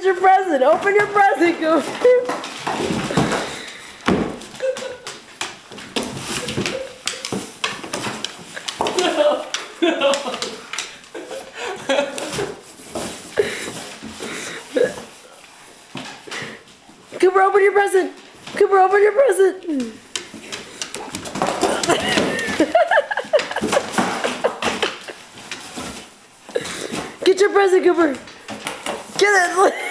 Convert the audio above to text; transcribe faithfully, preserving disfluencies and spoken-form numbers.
get your present. Open your present, Cooper. No, no. Cooper, open your present. Cooper, open your present. Get your present, Cooper. Get it.